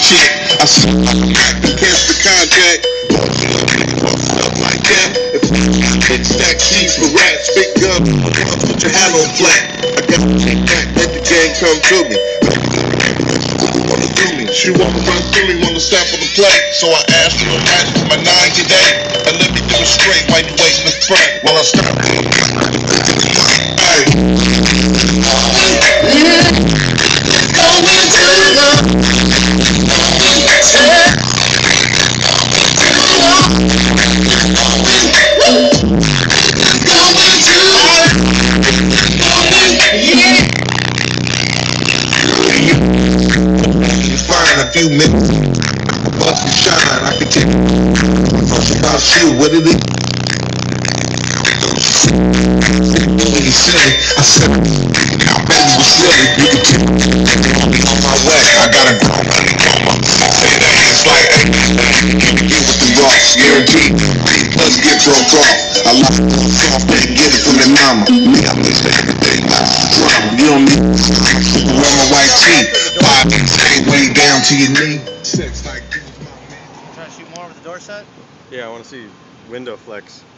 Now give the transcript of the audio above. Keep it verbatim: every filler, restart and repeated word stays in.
shit. I said against the contact. Up like that. If stack cheese for rats, big gun, put your hat on flat. I got that, let the gang come to me. Wanna do me? She wanna run through me, wanna step on the plate. So I asked her a match for my nine today. And let me demonstrate while you wait in the front while I stop. Hey. A few minutes, bust and shine. I can take talk about you. What did it? When he said it, I said, baby, was silly. You can take me on my way. I gotta go. Say that it's like, hey, get with the rocks, guaranteed. Let's get broke off. I like it soft, they get it from their mama. Me, I miss everything. Drama, you don't need to wear my white tee. Five stay way down to your knee. Sex like you, my man. Trying to shoot more with the door set? Yeah, I want to see window flex.